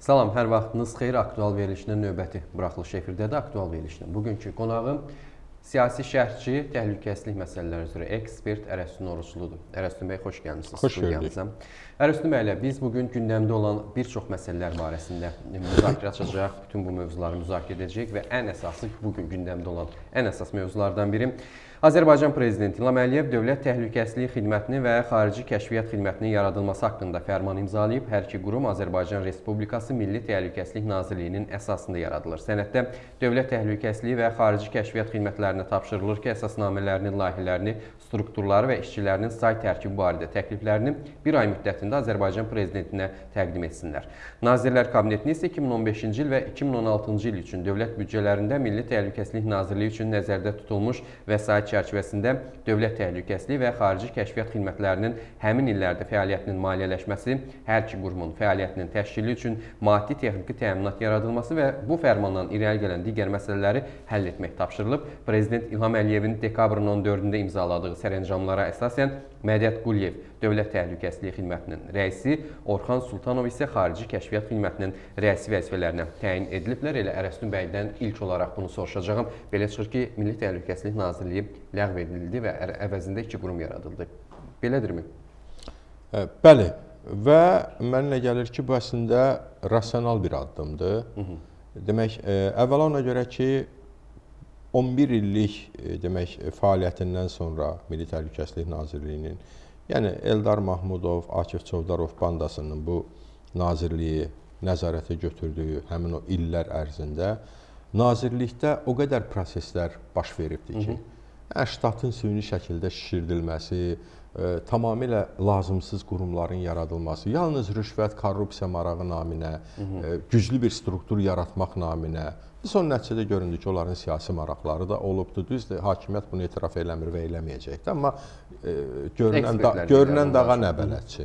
Salam, hər vaxtınız xeyir. Aktual verilişinin növbəti buraxılış efirdədir. Aktual verilişinin bugünkü qonağım siyasi şərhçi, təhlükəsizlik məsələləri üzrə ekspert Ərəstun Orucludur. Ərəstun bəy, xoş gəlmisiniz. Xoş gördük. Ərəstun bəylə, biz bugün gündəmdə olan bir çox məsələlər barəsində müzakirə açacaq, bütün bu mövzuları müzakirə edəcək və ən əsası bugün gündəmdə olan ən əsas mövzulardan biri Azərbaycan Prezidenti İlham Əliyev Dövlət Təhlükəsizlik Xidmətini və Xarici Kəşfiyyat Xidmətinin yaradılması haqqında fərman imzalayıb. Hər iki qurum Azərbaycan Respublikası Milli Təhlükəsizlik Nazirliyinin əsasında yaradılır. Sənəddə Dövlət Təhlükəsizliyi və Xarici Kəşfiyyat Xidmətlərinə tapşırılır ki, əsasnamələrinin, layihələrini, strukturları və işçilərinin say tərkibi barədə təkliflərini bir ay müddətində Azərbaycan Prezidentinə təqdim etsinlər. Nazirlər Kabinetinin isə 2015-ci il və 2016-cı il üçün dövlət büdcələrində Milli Təhlükəsizlik Nazirliyi üçün nəzərdə tutulmuş vəsait çərçivəsində Dövlət Təhlükəsizliyi və Xarici Kəşfiyyat Xidmətlərinin həmin illərdə fəaliyyətinin maliyyələşməsi, hər iki qurumun fəaliyyətinin təşkili üçün maddi-texniki təminat yaradılması və bu fərmandan irəli gələn digər məsələləri həll etmək tapşırılıb. Prezident İlham Əliyevin dekabrın 14-də imzaladığı sərəncamlara əsasən Mədəd Quliyev Dövlət Təhlükəsizlik Xidmətinin rəisi, Orxan Sultanov isə Xarici Kəşfiyyat Xidmətinin rəisi vəzifələrinə təyin ediliblər. Elə Ərəstun bəydən ilk olaraq bunu soruşacağım. Belə çıxır ki, Milli Təhlükəsizlik Nazirliyi ləğv edildi və əvəzində iki qurum yaradıldı. Belədirmi? Bəli və mənə gəlir ki, bu əslində rasional bir addımdır. Demək, əvvəla ona görə ki, 11 illik demək, fəaliyyətindən sonra Milli Təhlükəsizlik Nazirliyinin, yəni Eldar Mahmudov, Akif Çovdarov bandasının bu nazirliyi nəzarətə götürdüyü həmin o illər ərzində nazirlikdə o qədər proseslər baş veribdir ki, ştatın süni şəkildə şişirdilməsi, tamamilə lazımsız qurumların yaradılması, yalnız rüşvət, korrupsiya marağı naminə, güclü bir struktur yaratmaq naminə, son nəticədə göründü ki, onların siyasi maraqları da olubdur. Düzdür, hakimiyyət bunu etiraf eləmir və eləməyəcəkdir, amma görünən dağa nə bələdçi.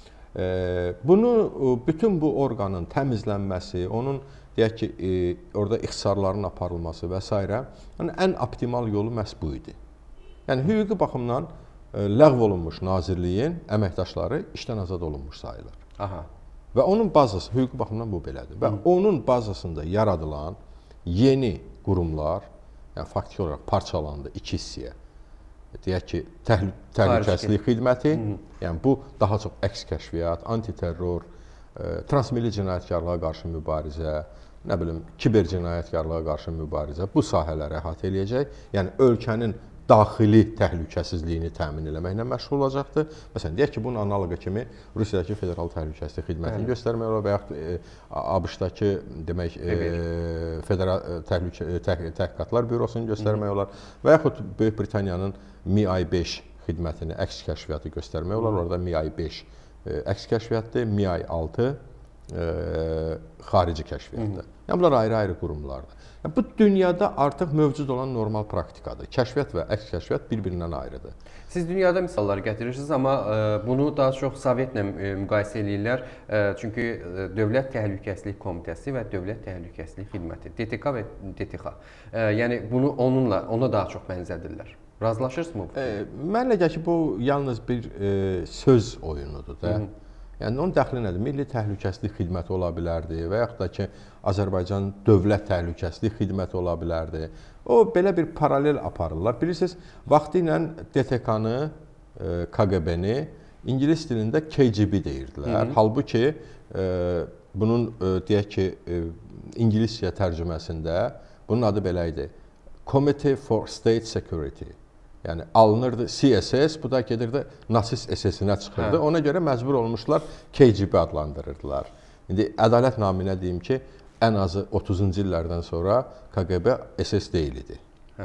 Bütün bu orqanın təmizlənməsi, onun deyək ki, orada ixtisarların aparılması və s. ən optimal yolu məhz bu idi. Yəni, hüquqi baxımdan ləğv olunmuş nazirliyin əməkdaşları işdən azad olunmuş sayılır. Və onun bazası, hüquqi baxımdan bu belədir. Və onun bazasında yaradılan yeni qurumlar, yəni faktiki olaraq parçalandı iki hissəyə. Deyək ki, təhlükəsizlik xidməti, yəni bu daha çox əks kəşfiyyat, antiterror, transmilli cinayətkarlığa qarşı mübarizə, nə bilim, kiber cinayətkarlığa qarşı mübarizə bu sahələri əhatə eləyəcək. Yəni ölkənin daxili təhlükəsizliyini təmin eləməklə məşğul olacaqdır. Məsələn, deyək ki, bunun analoqu kimi Rusiyadakı Federal Təhlükəsizlik Xidmətini göstərmək olar və yaxud ABŞ-dakı demək, Federal Təhqiqatlar Bürosunu göstərmək olar və yaxud Böyük Britaniyanın MI5 xidmətini, əks kəşfiyyatı göstərmək olar. Orada MI5 əks kəşfiyyatdır, MI6 xarici kəşfiyyatdır. Yəni, bunlar ayrı-ayrı qurumlardır. Bu, dünyada artıq mövcud olan normal praktikadır. Kəşfiyyat və əks kəşfiyyat bir-birindən ayrıdır. Siz dünyada misallar gətirirsiniz, amma bunu daha çox Sovetlə müqayisə edirlər. Çünki Dövlət Təhlükəsizlik Komitəsi və Dövlət Təhlükəsizlik Xidməti, DTK və DTX. Yəni, ona daha çox bənzədirlər. Razılaşırsınızmı? Mənə gəlir ki, bu yalnız bir söz oyunudur da. Yəni, onun dəxli nədir? Milli Təhlükəsizlik Xidməti ola bilərdi və yaxud da ki, Azərbaycan Dövlət Təhlükəsizlik Xidməti ola bilərdi. O, belə bir paralel aparırlar. Bilirsiniz, vaxtı ilə DTK-nı, KGB-ni İngilis dilində KGB deyirdilər. Halbuki, bunun, deyək ki, İngiliscə tərcüməsində bunun adı belə idi. Committee for State Security. Yəni, alınırdı CSS, bu da gedirdi nasist SS-inə çıxırdı. Ona görə məcbur olmuşlar KGB adlandırırdılar. İndi ədalət naminə deyim ki, ən azı 30-cu illərdən sonra KGB SS deyil idi.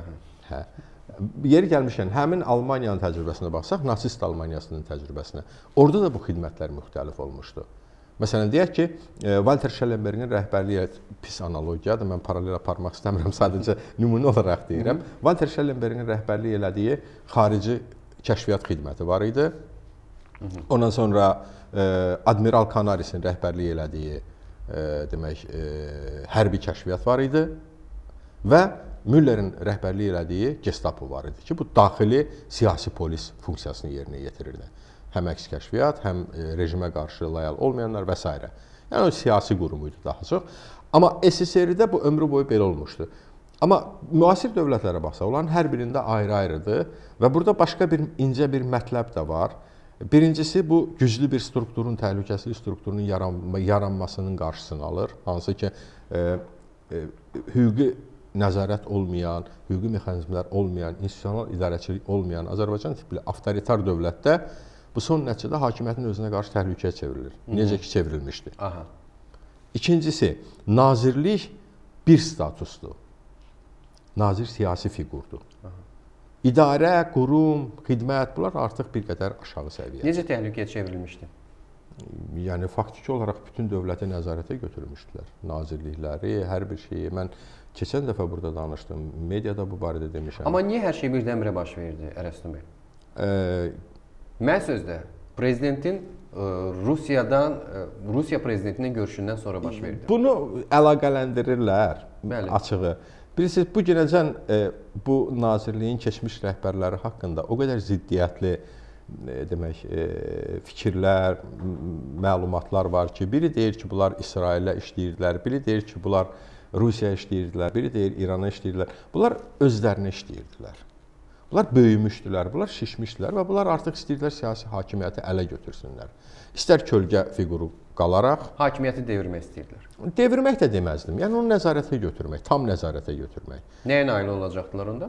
Yeri gəlmişkən, həmin Almaniyanın təcrübəsinə baxsaq, nasist Almaniyasının təcrübəsinə, orada da bu xidmətlər müxtəlif olmuşdu. Məsələn, deyək ki, Walter Schellenbergin rəhbərliyi pis analogiyadır, mən paralel aparmaq istəmirəm, sadəcə nümunə olaraq deyirəm. Walter Schellenbergin rəhbərliyi elədiyi xarici kəşfiyyat xidməti var idi. Ondan sonra Admiral Canaris'in rəhbərliyi elədiyi demək, hərbi kəşfiyyat var idi və Müllerin rəhbərliyi elədiyi Gestapo var idi ki, bu daxili siyasi polis funksiyasını yerinə yetirirdi. Həm əks kəşfiyyat, həm rejimə qarşı lojal olmayanlar və s. Yəni o siyasi qurum idi daha çox. Amma SSR-də bu ömrü boyu belə olmuşdu. Amma müasir dövlətlərə baxsaq, onların hər birində ayrı-ayrıdır və burada başqa bir incə bir mətləb də var. Birincisi bu güclü bir strukturun, təhlükəsizlik strukturunun yaranmasının qarşısını alır. Hansı ki, hüquqi nəzarət olmayan, hüquqi mexanizmlər olmayan, institusional idarəçilik olmayan Azərbaycan tipli avtoritar dövlətdə bu son nəticədə hakimiyyətin özünə qarşı təhlükəyə çevrilir. Necə ki, çevrilmişdi. Aha. İkincisi, nazirlik bir statusdur. Nazir siyasi fiqurdur. Aha. İdarə, qurum, xidmət, bunlar artıq bir qədər aşağı səviyyədir. Necə təhlükəyə çevrilmişdi? Yəni, faktiki olaraq bütün dövləti nəzarətə götürmüşdülər. Nazirlikləri, hər bir şeyi. Mən keçən dəfə burada danışdım, mediada bu barədə demişəm. Amma niyə hər şey birdən-birə baş verdi, Ərəstun bəy? Mən sözdə, prezidentin Rusiya prezidentinin görüşündən sonra baş verdi. Bunu əlaqələndirirlər, açığı. Bilirsiniz, bu günəcən bu nazirliyin keçmiş rəhbərləri haqqında o qədər ziddiyyətli demək, fikirlər, məlumatlar var ki, biri deyir ki, bunlar İsrailə işləyirdilər, biri deyir ki, bunlar Rusiyaya işləyirdilər, biri deyir İrana işləyirdilər. Bunlar özlərinə işləyirdilər. Bunlar böyümüşdülər, bunlar şişmişdilər və bunlar artıq istəyirdilər siyasi hakimiyyəti ələ götürsünlər. İstər kölgə fiquru qalaraq hakimiyyəti devirmək istəyirdilər. Devirmək də deməzdim. Yəni onu nəzarətə götürmək, tam nəzarətə götürmək. Nəyə nail olacaqdılar onda?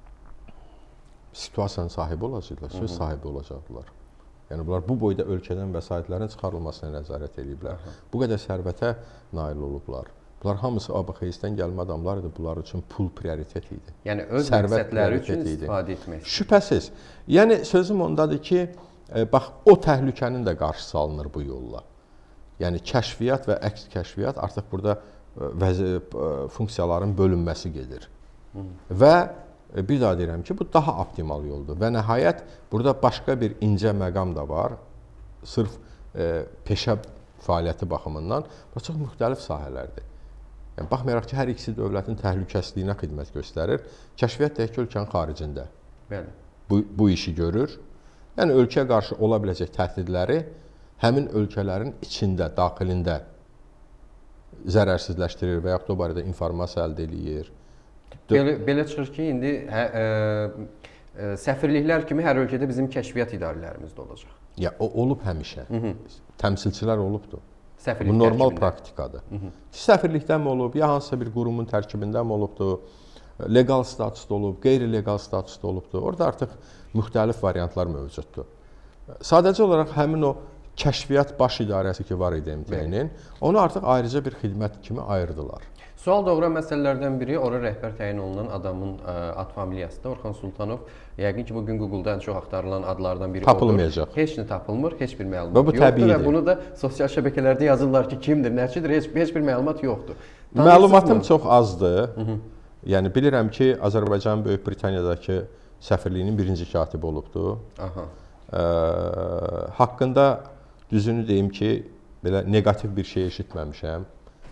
Situasiyanın sahibi olacaqdılar, söz sahibi olacaqdılar. Yəni bunlar bu boyda ölkədən vəsaitlərin çıxarılmasına nəzarət ediblər. Bu qədər sərvətə nail olublar. Bunlar hamısı ABX-dən gəlmə adamlar idi. Bunlar üçün pul prioritet idi. Yəni öz məqsədləri üçün istifadə etmək. Şübhəsiz. Yəni sözüm ondadır ki, bax o təhlükənin də qarşısı alınır bu yolla. Yəni kəşfiyyat və əks kəşfiyyat artıq burada funksiyaların bölünməsi gedir. Və bir daha deyirəm ki, bu daha optimal yoldur. Və nəhayət burada başqa bir incə məqam da var. Sırf peşə fəaliyyəti baxımından bu çox müxtəlif sahələrdir. Yəni baxmayaraq ki, hər ikisi dövlətin təhlükəsizliyinə xidmət göstərir. Kəşfiyyat tək ölkənin xaricində. Bəli. Bu işi görür. Yəni ölkəyə qarşı ola biləcək təhdidləri həmin ölkələrin içində, daxilində zərərsizləşdirir və yaxud da o barədə informasiya əldə edir. Belə çıxır ki, indi səfirliklər kimi hər ölkədə bizim kəşfiyyat idarələrimiz də olacaq. Ya, o olub həmişə. Təmsilçilər olubdur. Səfirlik bu normal praktikadır. Səfirlikdən mi olub, ya hansısa bir qurumun tərkibindən mi olubdur, legal statusda olub, qeyri-legal statusda olubdur. Orada artıq müxtəlif variantlar mövcuddur. Sadəcə olaraq həmin o kəşfiyyat baş idarəsi ki var idi MTN-nin, onu artıq ayrıca bir xidmət kimi ayırdılar. Sual doğuran məsələlərdən biri ora rəhbər təyin olunan adamın ad familiyasıdır. Orxan Sultanov, yəqin ki, bugün Google-da ən çox axtarılan adlardan biri tapılmayacaq. Heç nə tapılmır, heç bir məlumat yoxdur və bunu da sosial şəbəkələrdə yazırlar ki, kimdir, nəçidir, heç bir məlumat yoxdur. Məlumatım çox azdır. Yəni bilirəm ki, Azərbaycanın Böyük Britaniyadakı səfirliyinin birinci katibi olubdur. Haqqında düzünü deyim ki, belə neqativ bir şey eşitməmişəm.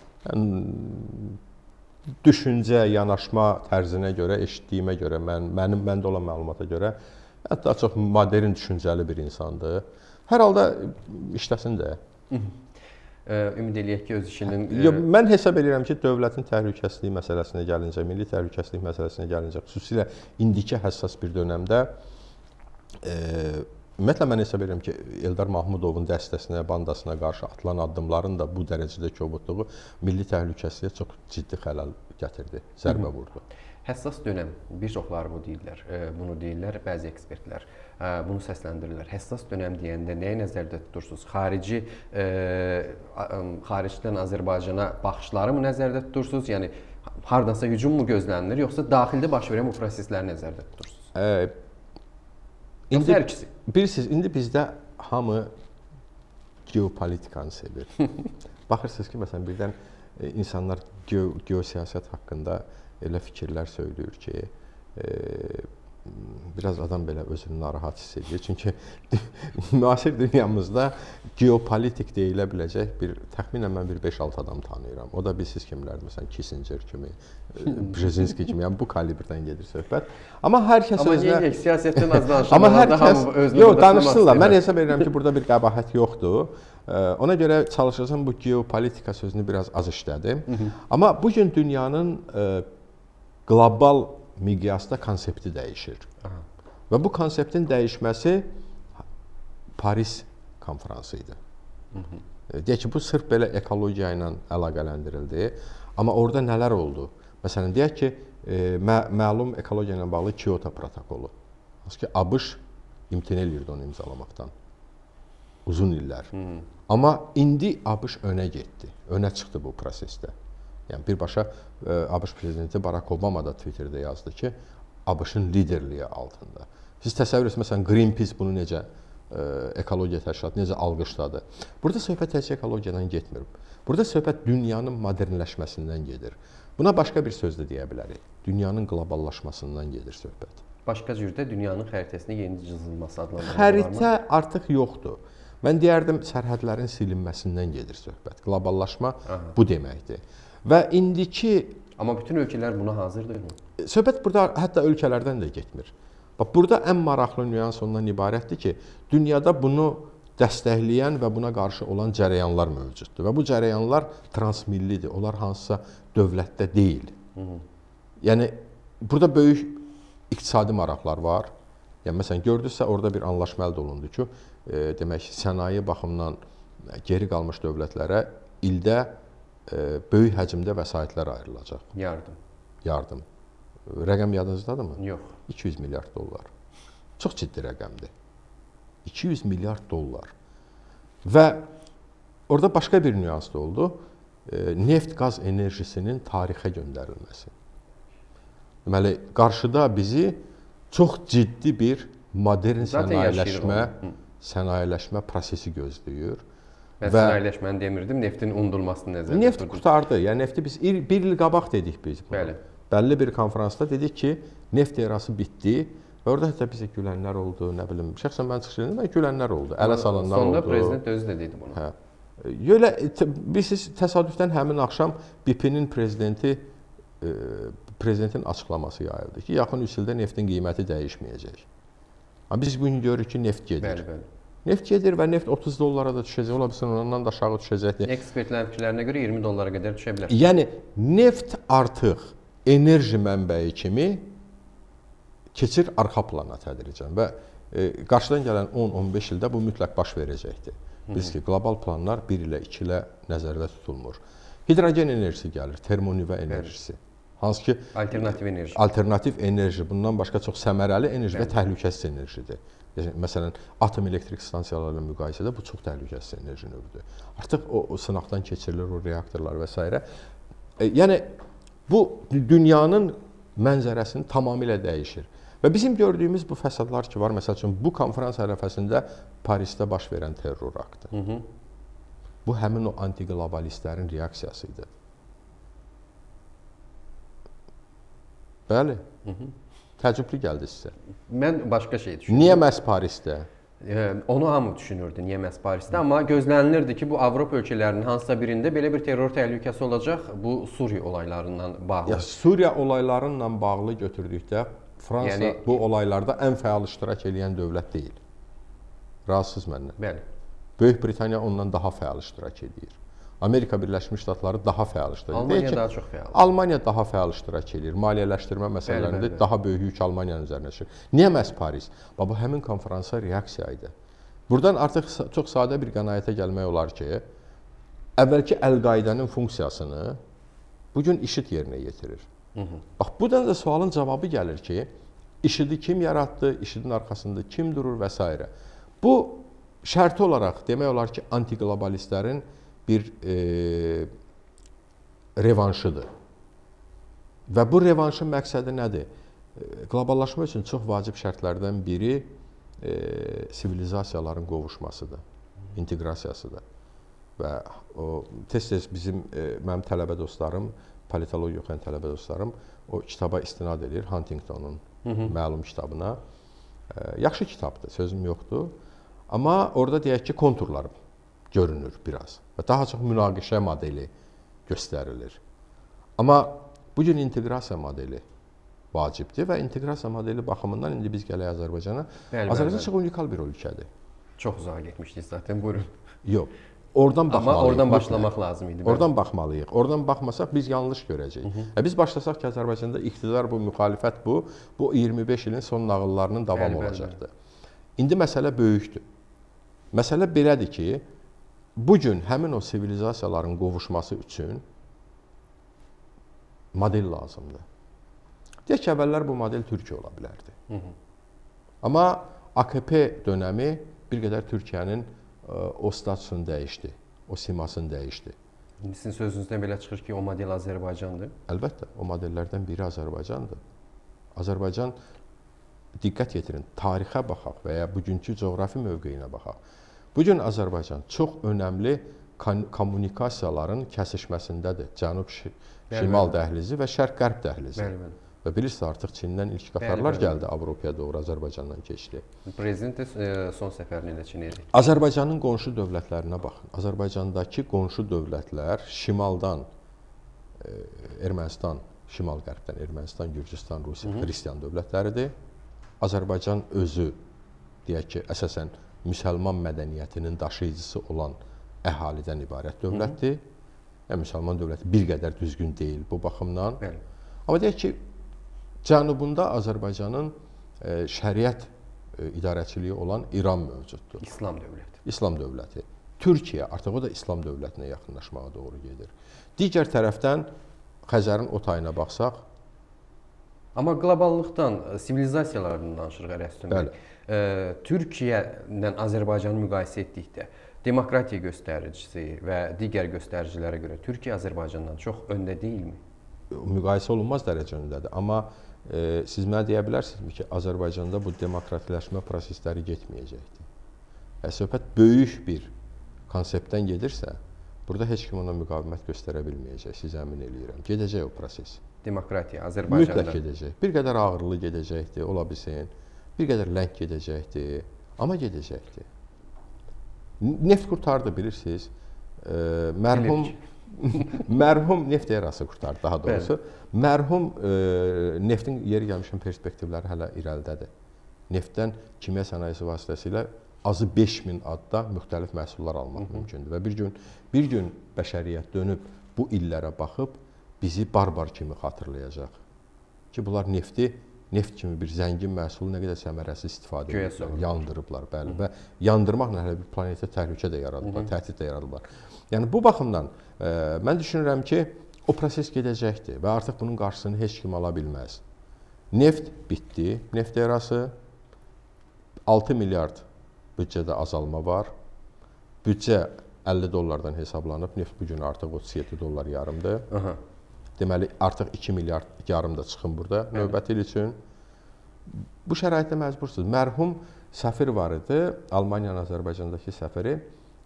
Düşüncə, yanaşma tərzinə görə, eşitdiyimə görə, məndə olan məlumata görə hətta çox modern düşüncəli bir insandır. Hər halda işləsin də. Ümid eləyək ki, öz işinin... Mən hesab edirəm ki, dövlətin təhlükəsizliyi məsələsinə gəlincə, milli təhlükəsizlik məsələsinə gəlincə, xüsusilə indiki həssas bir dönəmdə ümumiyyətlə mən hesab edirəm ki, Eldar Mahmudovun dəstəsinə, bandasına qarşı atılan addımların da bu dərəcədə kobudluğu milli təhlükəsizliyə çox ciddi xələl gətirdi, zərbə vurdu. Həssas dönəm, bir çoxları bunu deyirlər, bəzi ekspertlər bunu səsləndirirlər. Həssas dönəm deyəndə nəyi nəzərdə tutursunuz? Xaricdən Azərbaycana baxışları mı nəzərdə tutursunuz? Yəni, hardansa hücum mu gözlənilir, yoxsa daxildə baş verən bu prosesləri nəzərdə tutursunuz? Bilirsiniz, indi bizdə hamı geopolitikanı sevir. Baxırsınız ki, məsələn, birdən insanlar geosiyasət haqqında elə fikirlər söyləyir ki, biraz adam belə özünü narahat hiss edir. Çünki müasir dünyamızda geopolitik deyilə biləcək təxminən mən 5-6 adam tanıyıram. O da bilirsiniz kimlərdir, məsələn, Kissinger kimi, Brzezinski kimi, yəni bu kalibrdən gedir söhbət. Amma hər kəs özünə... Amma siyasətdən az danışanlar da hamı özünü... Yox, danışsınlar. Mən hesab edirəm ki, burada bir qəbahət yoxdur. Ona görə çalışacağam bu geopolitika sözünü biraz az işlədim. Amma bu gün dünyanın qlobal miqyasda konsepti dəyişir. Və bu konseptin dəyişməsi Paris konfransı idi. Deyək ki, bu sırf belə ekologiya ilə əlaqələndirildi. Amma orada nələr oldu? Məsələn, deyək ki, məlum ekologiya ilə bağlı Kyoto protokolu. Hansı ki, ABŞ imtina edirdi onu imzalamaqdan. Uzun illər. Amma indi ABŞ önə getdi. Önə çıxdı bu prosesdə. Yəni, birbaşa ABŞ prezidenti Barack Obama da Twitterdə yazdı ki, ABŞ-ın liderliyi altında. Siz təsəvvür edirsiniz, məsələn, Greenpeace bunu necə ekologiya təşkilatı necə alqışladı. Burada söhbət təkcə ekologiyadan getmir. Burada söhbət dünyanın modernləşməsindən gedir. Buna başqa bir söz də deyə bilərik. Dünyanın qloballaşmasından gedir söhbət. Başqa cürdə dünyanın xəritəsində yeni cızılması adlandırılır. Xəritə artıq yoxdur. Mən deyərdim, sərhədlərin silinməsindən gedir söhbət. Qloballaşma bu deməkdir. Və indiki... Amma bütün ölkələr buna hazırdırmı? Söhbət burada hətta ölkələrdən də getmir. Bax, burada ən maraqlı nüans ondan ibarətdir ki, dünyada bunu dəstəkləyən və buna qarşı olan cərəyanlar mövcuddur. Və bu cərəyanlar transmillidir. Onlar hansısa dövlətdə deyil. Yəni, burada böyük iqtisadi maraqlar var. Yəni, məsələn, gördünüzsə, orada bir anlaşma əldə olundu ki, demək, sənaye baxımından geri qalmış dövlətlərə ildə böyük həcmdə vəsaitlər ayrılacaq. Yardım. Rəqəm yadınızdadırmı? Yox. 200 milyard dollar. Çox ciddi rəqəmdir. 200 milyard dollar. Və orada başqa bir nüans da oldu. Neft-qaz enerjisinin tarixə göndərilməsi. Deməli, qarşıda bizi çox ciddi bir modern sənayeləşmə prosesi gözləyir. Mən sənayeləşməni demirdim, neftin unudulmasını nəzərdə tuturdum. Neft qurtardı. Yəni, nefti biz bir il qabaq dedik biz bunu. Bəli. Bəlli bir konferansda dedik ki, neft erası bitdi və orada hətta bizə gülənlər oldu, nə bilim, şəxsən mən çıxış edirdim və gülənlər oldu, ələ salanlar oldu. Sonda prezident özü də dedi bunu. Biz təsadüfdən həmin axşam BP-nin prezidentin açıqlaması yayıldı ki, yaxın 3 ildə neftin qiyməti dəyişməyəcək. Biz bugün görürük ki, neft gedir. Bəli. Neft gedir və neft 30 dollara da düşəcək, ola bilsin ondan da aşağı düşəcəkdir. Ekspertlərin fikirlərinə görə 20 dollara qədər düşə bilər. Yəni, neft artıq enerji mənbəyi kimi keçir arxa plana tədricən və qarşıdan gələn 10-15 ildə bu mütləq baş verəcəkdir. Biz ki, qlobal planlar 1 ilə 2 ilə nəzərdə tutulmur. Hidrogen enerjisi gəlir, termonüvə enerjisi. Hansı ki, alternativ enerji, bundan başqa çox səmərəli enerji və təhlükəsiz enerjidir. Məsələn, atom elektrik stansiyaları ilə müqayisədə bu çox təhlükəsiz enerji növüdür. Artıq o sınaqdan keçirilir, o reaktorlar və s. Yəni, bu dünyanın mənzərəsini tamamilə dəyişir. Və bizim gördüyümüz bu fəsadlar ki var, məsəl üçün, bu konferans ərəfəsində Parisdə baş verən terror aktı. Bu, həmin o anti-globalistlərin reaksiyası idi. Bəli. Təəccüblü gəldi sizə. Mən başqa şey düşündüm. Niyə məhz Parisdə? Onu hamı düşünürdü, niyə məhz Parisdə. Amma gözlənilirdi ki, bu Avropa ölkələrinin hansısa birində belə bir terror təhlükəsi olacaq, bu Suriya olaylarından bağlı. Suriya olaylarıyla bağlı götürdükdə Fransa bu olaylarda ən fəal iştirak edən dövlət deyil. Razısınız məndən? Bəli. Böyük Britaniya ondan daha fəal iştirak edir. Amerika Birləşmiş Ştatları daha fəal iştirak edir. Almaniya daha çox fəal. Almaniya daha fəal iştirak edir. Maliyyələşdirmə məsələlərində daha böyük yük Almaniyanın üzərinə düşür. Niyə məhz Paris? Bu həmin konferansa reaksiya idi. Buradan artıq çox sadə bir qənaətə gəlmək olar ki, əvvəlki Əl-Qaidənin funksiyasını bugün IŞİD yerinə yetirir. Bax, buradan da sualın cavabı gəlir ki, IŞİD-i kim yaratdı, IŞİD-in arxasında kim durur və s. Bu, şərti olaraq demək olar ki, anti-globalistlərin bir revanşıdır. Və bu revanşın məqsədi nədir? Qloballaşma üçün çox vacib şərtlərdən biri sivilizasiyaların qovuşmasıdır, inteqrasiyasıdır. Və tez-tez mənim tələbə dostlarım, politologiya oxuyan tələbə dostlarım o kitaba istinad edir, Huntingtonun məlum kitabına. Yaxşı kitabdır, sözüm yoxdur. Amma orada deyək ki, konturlar görünür biraz və daha çox münaqişə modeli göstərilir. Amma bugün inteqrasiya modeli vacibdir və inteqrasiya modeli baxımından indi biz gələk Azərbaycana. Azərbaycan çox unikal bir ölkədir. Çox uzağa getmişdik zaten, buyurun. Yox, oradan baxmalıyıq. Amma oradan başlamaq lazım idi. Oradan baxmalıyıq. Oradan baxmasaq biz yanlış görəcəyik. Biz başlasaq ki, Azərbaycanda iqtidar bu, müxalifət bu 25 ilin son nağıllarının davamı olacaqdır. İndi məsələ böyükdür. Məsələ belədir ki, bu gün həmin o sivilizasiyaların qovuşması üçün model lazımdır. Deyək ki, əvvəllər bu model Türkiyə ola bilərdi. Amma AKP dönəmi bir qədər Türkiyənin o statusunu dəyişdi, o simasını dəyişdi. Sizin sözünüzdən belə çıxır ki, o model Azərbaycandır. Əlbəttə, o modellərdən biri Azərbaycandır. Azərbaycan, diqqət yetirin, tarixə baxaq və ya bugünkü coğrafi mövqeyinə baxaq. Bugün Azərbaycan çox önəmli kommunikasiyaların kəsişməsindədir. Cənub-şimal dəhlizi və şərq-qərb dəhlizi. Və bilirsiniz, artıq Çindən ilk qatarlar gəldi Avropaya doğru, Azərbaycandan keçdi. Prezident də son səfərini də Çinə etdi. Azərbaycanın qonşu dövlətlərinə baxın. Azərbaycandakı qonşu dövlətlər şimaldan Ermənistan, şimal-qərbdən Ermənistan, Gürcüstan, Rusiya, xristian dövlətləridir. Azərbaycan özü, deyək ki, əsasən müsəlman mədəniyyətinin daşıyıcısı olan əhalidən ibarət dövlətdir. Müsəlman dövləti bir qədər düzgün deyil bu baxımdan. Amma deyək ki, cənubunda Azərbaycanın şəriət idarəçiliyi olan İran mövcuddur. İslam dövləti. İslam dövləti. Türkiyə artıq o da İslam dövlətinə yaxınlaşmağa doğru gedir. Digər tərəfdən Xəzərin o tayına baxsaq. Amma qloballıqdan, sivilizasiyalardan danışırıq Ərəstun bəy. Türkiyə ilə Azərbaycanı müqayisə etdikdə demokratiya göstəricisi və digər göstəricilərə görə Türkiyə Azərbaycandan çox öndə deyilmi? Müqayisə olunmaz dərəcə öndədir. Amma siz mənə deyə bilərsinizmi ki, Azərbaycanda bu demokratikləşmə prosesləri getməyəcəkdir. Söhbət böyük bir konseptdən gedirsə, burada heç kim ona müqavimət göstərə bilməyəcək, siz əmin eləyirəm. Gedəcək o proses. Demokratiya Azərbaycanda. Mütləq gedəcək. Bir qədər ağırlı gedəcəkdir, ola bilsin. Bir qədər ləng gedəcəkdir, amma gedəcəkdir. Neft qurtardı, bilirsiniz. Mərhum neft erası qurtardı, daha doğrusu. Mərhum neftin yeri gəlmişən perspektivləri hələ irəlidədir. Neftdən kimya sənayesi vasitəsilə azı 5000 adda müxtəlif məhsullar almaq mümkündür. Və bir gün bəşəriyyət dönüb bu illərə baxıb bizi barbar kimi xatırlayacaq. Ki, bunlar neft kimi bir zəngin məhsulu nə qədər səmərəsiz istifadə edirlər, yandırıblar, bəli. Və yandırmaqla hələ bir planetə təhlükə də yaradıblar, təhdid də yaradıblar. Yəni, bu baxımdan mən düşünürəm ki, o proses gedəcəkdir və artıq bunun qarşısını heç kim ala bilməz. Neft bitdi, neft erası, 6 milyard büdcədə azalma var. Büdcə 50 dollardan hesablanıb, neft bugün artıq 37 dollar yarımdır. Deməli, artıq 2 milyard yarım da çıxın burada növbəti il üçün. Bu şəraitdə məcbursunuz. Mərhum səfir var idi, Almaniyanın Azərbaycandakı səfiri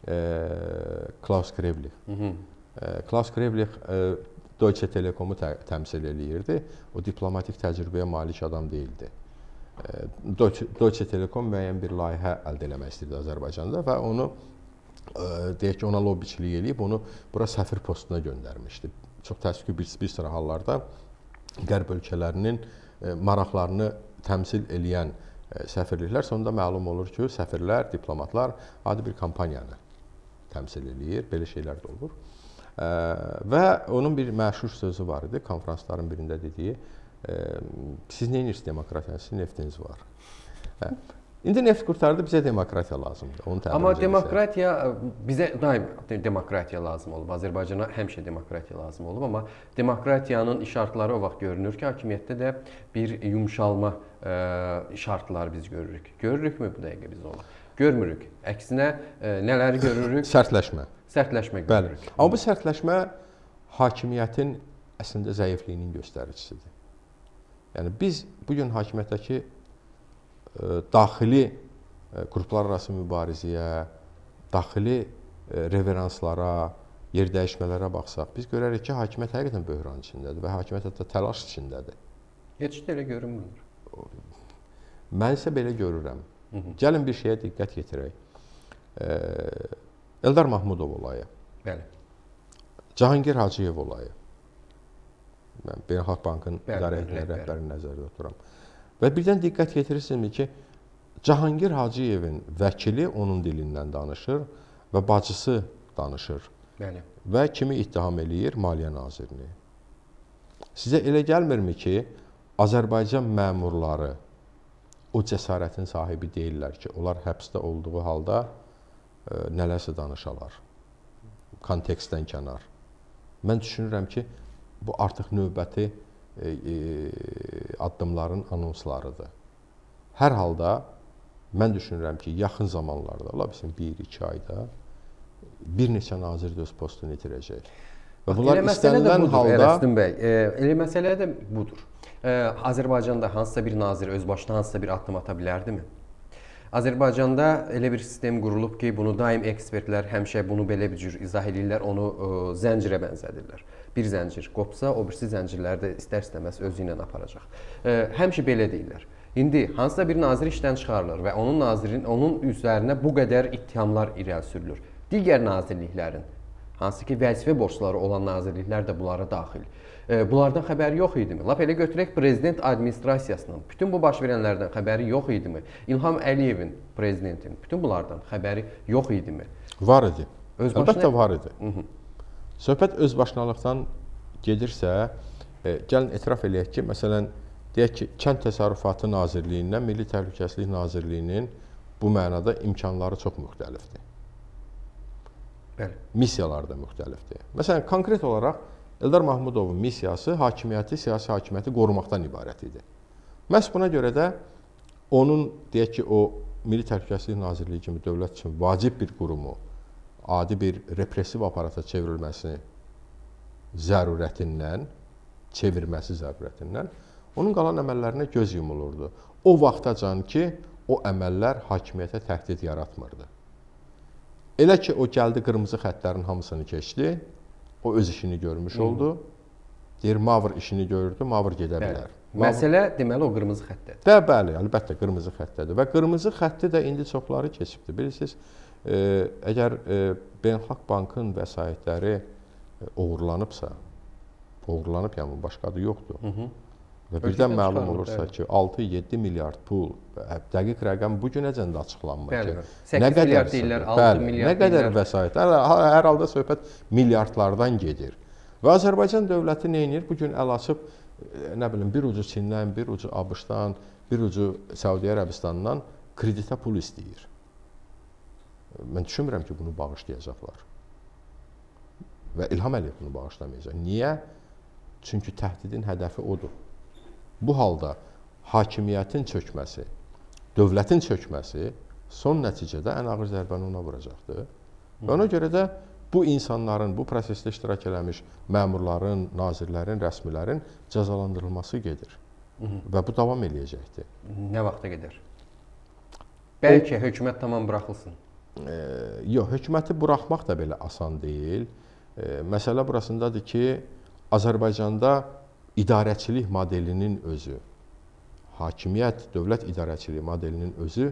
Klaus Krevlich. Klaus Krevlich Deutsche Telekomu təmsil eləyirdi. O diplomatik təcrübəyə malik adam deyildi. Deutsche Telekom müəyyən bir layihə əldə eləmək istəyirdi Azərbaycanda və onu, deyək ki, ona lobbiçilik eləyib, onu bura səfir postuna göndərmişdi. Çox təəssüf ki, bir sıra hallarda qərb ölkələrinin maraqlarını təmsil eləyən səfirliklər sonunda məlum olur ki, səfirlər, diplomatlar adi bir kampaniyanı təmsil eləyir, belə şeylər də olur. Və onun bir məşhur sözü var idi, konferansların birində dediyi, siz nə edirsiniz demokratiyanı, sizin neftiniz var. İndi neft qurtardı, bizə demokratiya lazımdır. Amma demokratiya, bizə daim demokratiya lazım olub. Azərbaycana həmişə demokratiya lazım olub. Amma demokratiyanın işartları o vaxt görünür ki, hakimiyyətdə də bir yumşalma işartları biz görürük. Görürükmü bu dəqiqə biz onu? Görmürük. Əksinə nələri görürük? Sərtləşmə. Sərtləşmə görürük. Bəli. Amma bu sərtləşmə hakimiyyətin əslində zəifliyinin göstəricisidir. Yəni biz bugün hakimiyyətdəki daxili qruplar arası mübarizəyə, daxili reveranslara, yerdəyişmələrə baxsaq, biz görərik ki, hakimiyyət həqiqətən böhran içindədir və hakimiyyət hətta təlaş içindədir. Heç də elə görünmür. Mən isə belə görürəm. Gəlin bir şeyə diqqət yetirək. Eldar Mahmudov olayı. Bəli. Cahangir Hacıyev olayı. Mən Beynəlxalq Bankın idarə rəhbərini nəzərdə tuturam. Və birdən diqqət yetirirsinizmi ki, Cahangir Hacıyevin vəkili onun dilindən danışır və bacısı danışır. Bəli. Və kimi ittiham eləyir? Maliyyə nazirini. Sizə elə gəlmirmi ki, Azərbaycan məmurları o cəsarətin sahibi deyirlər ki, onlar həbsdə olduğu halda nələrsə danışalar. Kontekstdən kənar. Mən düşünürəm ki, bu artıq növbəti addımların anonslarıdır. Hər halda mən düşünürəm ki, yaxın zamanlarda, ola bilsin 1-2 ayda bir neçə nazir də öz postunu itirəcək. Və bunlar istənilən halda... Ələsdin bəy, elə məsələ də budur. Azərbaycanda hansısa bir nazir öz başına hansısa bir addım ata bilərdimi? Azərbaycanda elə bir sistem qurulub ki, bunu daim ekspertlər həmişə bunu belə bir cür izah edirlər, onu zəncirə bənzədirlər. Bir zəncir qopsa, o birisi zəncirləri də istər-istəməz özü ilə aparacaq. Həmişə belə deyirlər. İndi hansısa bir nazir işdən çıxarılır və onun üzərinə bu qədər ittihamlar irəli sürülür. Digər nazirliklərin, hansı ki vəzifə borcları olan nazirliklər də bunlara daxil. Bunlardan xəbəri yox idimi? Lap elə götürək prezident administrasiyasının bütün bu baş verənlərdən xəbəri yox idimi? İlham Əliyevin, prezidentin bütün bunlardan xəbəri yox idimi? Var idi. Əlbəttə var idi. Söhbət özbaşınalıqdan gedirsə, gəlin etiraf eləyək ki, məsələn, deyək ki, Kənd Təsərrüfatı Nazirliyindən Milli Təhlükəsizlik Nazirliyinin bu mənada imkanları çox müxtəlifdir. Missiyalar da müxtəlifdir. Məsələn, konkret olaraq Eldar Mahmudovun missiyası hakimiyyəti, siyasi hakimiyyəti qorumaqdan ibarət idi. Məhz buna görə də onun, deyək ki, o Milli Təhlükəsizlik Nazirliyi kimi dövlət üçün vacib bir qurumu adi bir repressiv aparata çevrilməsi zərurətindən, onun qalan əməllərinə göz yumulurdu. O vaxtacan ki, o əməllər hakimiyyətə təhdid yaratmırdı. Elə ki, o gəldi qırmızı xəttlərin hamısını keçdi, o öz işini görmüş oldu. Deyir, Mavr işini görürdü, Mavr gedə bilər. Məsələ deməli o qırmızı xəttədir. Bəli, əlbəttə qırmızı xəttədir və qırmızı xətti də indi çoxları keçibdir. Bilirsiniz, əgər Beynəlxalq Bankın vəsaitləri oğurlanıbsa, yəni başqa adı yoxdur. Və birdən məlum olursa ki, 6-7 milyard pul, dəqiq rəqəm bu günəcən də açıqlanmır ki, 8 milyard deyirlər, 6 milyard nə qədər vəsait, hər halda söhbət milyardlardan gedir. Və Azərbaycan dövləti nə edir? Bugün əl açıb, nə bilim, bir ucu Çindən, bir ucu ABŞ-dan, bir ucu Səudiyyə Ərəbistandan kreditə pul istəyir. Mən düşünmürəm ki, bunu bağışlayacaqlar. Və İlham Əliyev bunu bağışlamayacaq. Niyə? Çünki təhdidin hədəfi odur. Bu halda hakimiyyətin çökməsi, dövlətin çökməsi son nəticədə ən ağır zərbəni ona vuracaqdır. Və ona görə də bu insanların, bu prosesdə iştirak eləmiş məmurların, nazirlərin, rəsmilərin cəzalandırılması gedir. Və bu davam eləyəcəkdir. Nə vaxta gedər? Bəlkə hökumət tamam buraxılsın. Yox, hökuməti buraxmaq da belə asan deyil. Məsələ burasındadır ki, Azərbaycanda idarəçilik modelinin özü, hakimiyyət, dövlət idarəçiliyi modelinin özü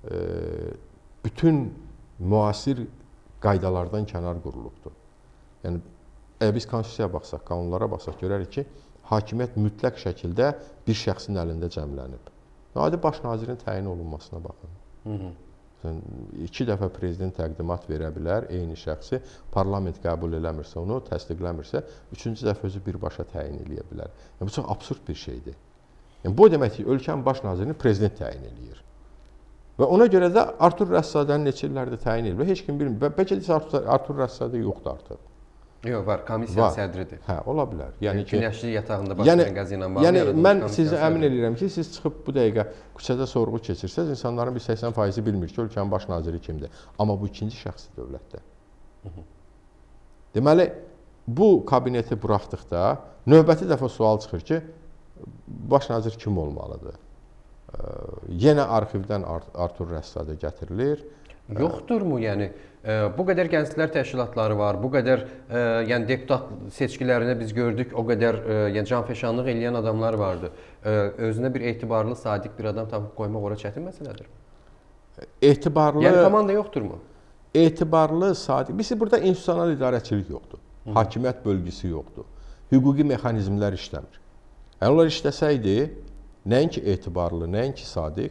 bütün müasir qaydalardan kənar qurulubdur. Yəni, biz konstitusiyaya baxsaq, qanunlara baxsaq görərik ki, hakimiyyət mütləq şəkildə bir şəxsin əlində cəmlənib. Adi baş nazirin təyin olunmasına baxın. 2 dəfə prezident təqdimat verə bilər, eyni şəxsi, parlament qəbul eləmirsə onu, təsdiqləmirsə, 3-cü dəfə özü birbaşa təyin eləyə bilər. Bu çox absurd bir şeydir. Bu demək ki, ölkənin baş nazirini prezident təyin eləyir. Və ona görə də Artur Rəssadəni neçə illərdə təyin eləyir. Heç kim bilmir. Bəlkə də Artur Rəssadə yoxdur artıq. Yox, var. Komissiya sədridir. Hə, ola bilər. Günəşli yatağında baş verən qəza ilə bağlı. Yəni, mən sizə əmin edirəm ki, siz çıxıb bu dəqiqə küçədə sorğu keçirsəz, insanların bir 80%-i bilmir ki, ölkənin baş naziri kimdir. Amma bu ikinci şəxsi dövlətdə. Deməli, bu kabineti buraxdıqda növbəti dəfə sual çıxır ki, baş nazir kim olmalıdır? Yenə arxivdən Artur Rəssadə gətirilir. Yoxdurmu, yəni bu qədər gənclər təşkilatları var, bu qədər yəni deputat seçkilərində biz gördük, o qədər yəni canfəşanlıq eləyən adamlar vardı. Özünə bir etibarlı, sadiq bir adam tapıb qoymaq ora çətin məsələdir. Etibarlı. Yəni komanda yoxdurmu? Etibarlı, sadiq. Bizdə burada institusional idarəçilik yoxdur. Hakimiyyət bölgüsü yoxdur. Hüquqi mexanizmlər işləmir. Onlar işləsəydi, nəinki etibarlı, nəinki sadiq,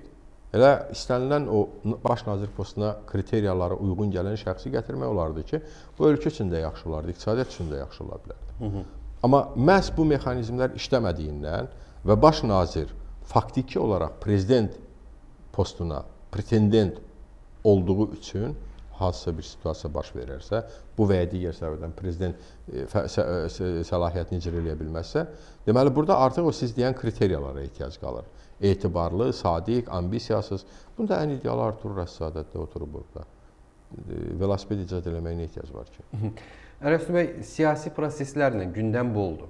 Elə istənilən o baş nazir postuna kriteriyalara uyğun gələn şəxsi gətirmək olardı ki, bu ölkə üçün də yaxşı olardı, iqtisadiyyat üçün də yaxşı ola bilərdi. Amma məhz bu mexanizmlər işləmədiyindən və baş nazir faktiki olaraq prezident postuna pretendent olduğu üçün hansısa bir situasiya baş verərsə, bu və ya digər səbəbdən prezident səlahiyyətini icra edə bilməzsə, deməli burada artıq o siz deyən kriteriyalara ehtiyac qalır. Etibarlı, sadiq, ambisiyasız. Bunda ən ideal Artur Rəssadətdə oturub burada. Velosiped icad eləməyinə ehtiyac var ki. Ərəfsün bəy, siyasi proseslərlə gündəm boldur.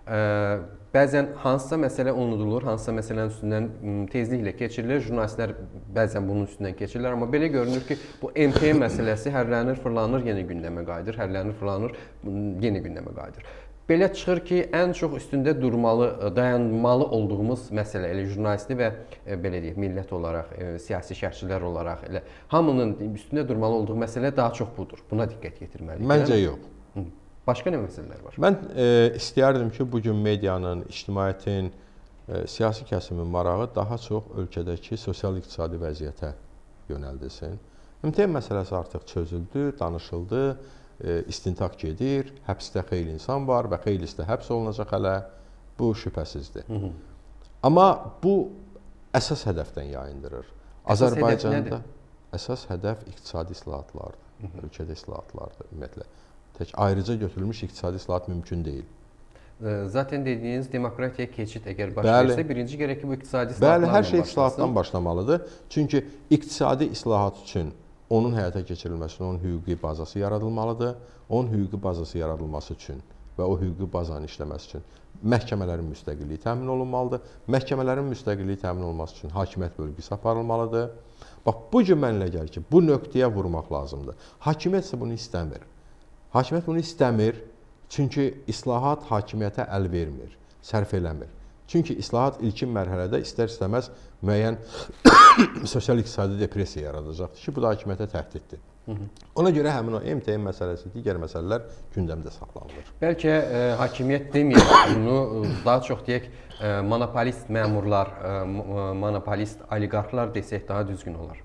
Bəzən hansısa məsələ unudulur, hansısa məsələnin üstündən tezliklə keçirilir. Jurnalistlər bəzən bunun üstündən keçirlər. Amma belə görünür ki, bu MTM məsələsi hərlənir, fırlanır, yenə gündəmə qayıdır. Hərlənir, fırlanır, yenə gündəmə qayıdır. Belə çıxır ki, ən çox üstündə durmalı, dayanmalı olduğumuz məsələ, elə jurnalisti və belə deyək, millət olaraq, siyasi şərhçilər olaraq, elə hamının üstündə durmalı olduğu məsələ daha çox budur. Buna diqqət yetirməliyik. Məncə yox. Başqa nə məsələlər var? Mən istəyərdim ki, bugün medianın, ictimaiyyətin, siyasi kəsimin marağı daha çox ölkədəki sosial-iqtisadi vəziyyətə yönəldilsin. MTM məsələsi artıq çözüldü, danışıldı. İstintaq gedir, həbsdə xeyli insan var və xeylisi də həbs olunacaq hələ, bu şübhəsizdir. Amma bu əsas hədəfdən yayındırır. Azərbaycanda əsas hədəf iqtisadi islahatlardır, ölkədə islahatlardır ümumiyyətlə. Tək ayrıca götürülmüş iqtisadi islahat mümkün deyil. Zaten dediyiniz demokratiyaya keçid əgər baş versə, birinci gərək ki, bu iqtisadi islahatlarla başlasın. Bəli, hər şey islahatdan başlamalıdır. Çünki iqtisadi islahat üçün onun həyata keçirilməsi üçün onun hüquqi bazası yaradılmalıdır. Onun hüquqi bazası yaradılması üçün və o hüquqi bazanın işləməsi üçün məhkəmələrin müstəqilliyi təmin olunmalıdır. Məhkəmələrin müstəqilliyi təmin olunması üçün hakimiyyət bölgüsü aparılmalıdır. Bax, bu gün mənə gəlir ki, bu nöqtəyə vurmaq lazımdır. Hakimiyyət isə bunu istəmir. Hakimiyyət bunu istəmir, çünki islahat hakimiyyətə əl vermir, sərf eləmir. Çünki islahat ilkin mərhələdə istər-istəməz müəyyən sosial-iqtisadi depressiya yaradacaqdır ki, bu da hakimiyyətə təhdiddir. Ona görə həmin o MTM məsələsi, digər məsələlər gündəmdə saxlanılır. Bəlkə hakimiyyət deməyək, bunu daha çox deyək, monopolist məmurlar, monopolist oliqarxlar desək daha düzgün olar.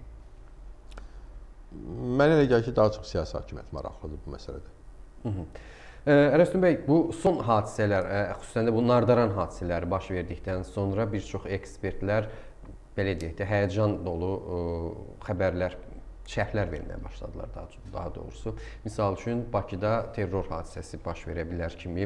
Mənə elə gəlir ki, daha çox siyasi hakimiyyət maraqlıdır bu məsələdə. Ərəstun bəy, bu son hadisələr, xüsusən də bu Nardaran hadisələri baş verdikdən sonra bir çox ekspertlər, belə deyək də, həyəcan dolu xəbərlər, şərhlər verməyə başladılar daha doğrusu. Misal üçün, Bakıda terror hadisəsi baş verə bilər kimi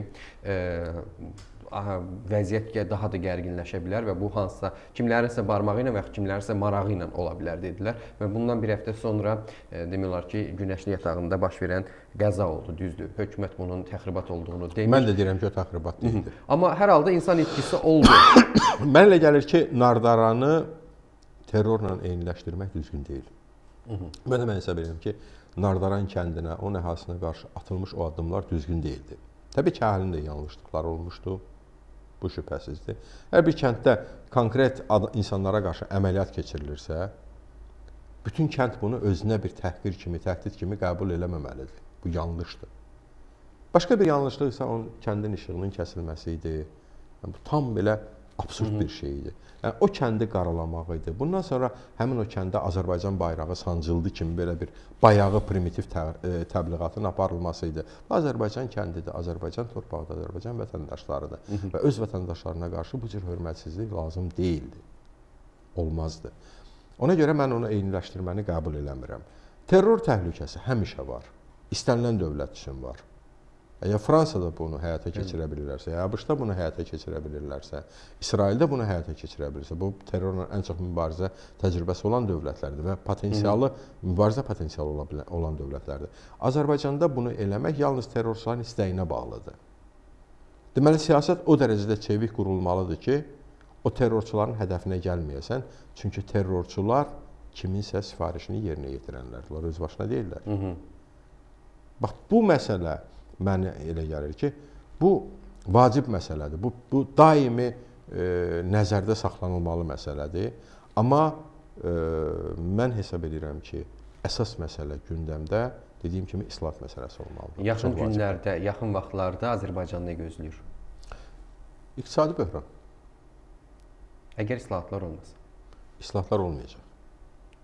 vəziyyət daha da gərginləşə bilər və bu hansısa kimlərinsə barmağı ilə və kimlərinsə marağı ilə ola bilər dedilər. Və bundan bir həftə sonra demək olar ki, Günəşli yatağında baş verən qəza oldu, düzdür. Hökumət bunun təxribat olduğunu demir. Mən də deyirəm ki, o təxribat deyildir. Amma hər halda insan itkisi oldu. Mənə elə gəlir ki, Nardaranı terrorla eyniləşdirmək düzgün deyil. Mən hesab edirəm ki, Nardaran kəndinə, onun əhalisinə qarşı atılmış o addımlar düzgün deyildi. Təbii ki, əhalinin də yanlışlıqları olmuşdu. Bu şübhəsizdir. Hər bir kənddə konkret insanlara qarşı əməliyyat keçirilirsə, bütün kənd bunu özünə bir təhqir kimi, təhdid kimi qəbul eləməməlidir. Bu yanlışdır. Başqa bir yanlışlıq isə onun kəndin işığının kəsilməsi idi. Yəni, bu tam belə absurd bir şey idi. Yəni, o kəndi qaralamaq idi. Bundan sonra həmin o kəndə Azərbaycan bayrağı sancıldı kimi belə bir bayağı primitiv təbliğatın aparılması idi. Azərbaycan kəndidir, Azərbaycan torpağıdır, Azərbaycan vətəndaşlarıdır və öz vətəndaşlarına qarşı bu cür hörmətsizlik lazım deyildi. Olmazdı. Ona görə mən onu eyniləşdirməni qəbul eləmirəm. Terror təhlükəsi həmişə var. İstənilən dövlət üçün var. Əgər Fransada bunu həyata keçirə bilirlərsə, ABŞ-da bunu həyata keçirə bilirlərsə, İsraildə bunu həyata keçirə bilirsə, bu terrorla ən çox mübarizə təcrübəsi olan dövlətlərdir və mübarizə potensialı olan dövlətlərdir. Azərbaycanda bunu eləmək yalnız terrorçuların istəyinə bağlıdır. Deməli, siyasət o dərəcədə çevik qurulmalıdır ki, o terrorçuların hədəfinə gəlməyəsən, çünki terrorçular kiminsə sifarişini yerinə yetirənlərdir, onlar öz başına deyirlər. Bax, bu məsələ mənə elə gəlir ki, bu vacib məsələdir, bu daimi nəzərdə saxlanılmalı məsələdir. Amma mən hesab edirəm ki, əsas məsələ gündəmdə, dediyim kimi, islahat məsələsi olmalıdır. Yaxın günlərdə, yaxın vaxtlarda Azərbaycan nə gözləyir? İqtisadi böhran. Əgər islahatlar olmasa? İslahatlar olmayacaq.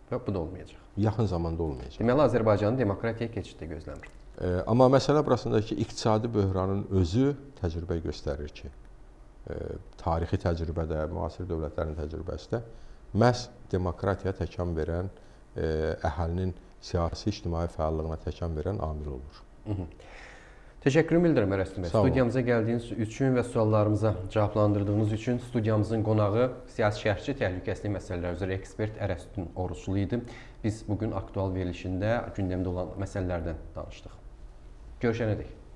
Və bu da olmayacaq. Yaxın zamanda olmayacaq. Deməli, Azərbaycanın demokratiyaya keçidi gözləmir. Amma məsələ burasındakı iqtisadi böhranın özü təcrübə göstərir ki, tarixi təcrübədə, müasir dövlətlərin təcrübəsində məhz demokratiyaya təkan verən, əhalinin siyasi, ictimai fəallığına təkan verən amil olur. Təşəkkürümü bildirirəm Ərəstin bəy. Studiyamıza gəldiyiniz üçün və suallarımıza cavablandırdığınız üçün studiyamızın qonağı siyasi şərhçi, təhlükəsizlik məsələləri üzrə ekspert Ərəstin Oruclu idi. Biz bugün aktual verilişində gündəmdə olan məsələlərdən danışdıq. Görüşənədək.